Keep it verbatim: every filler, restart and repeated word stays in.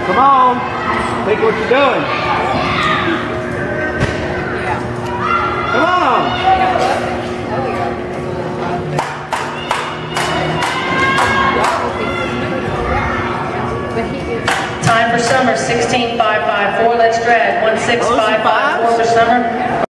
Come on. Think what you're doing. Come on. Time for summer, sixteen five five four. Let's drag. one six five five four for summer.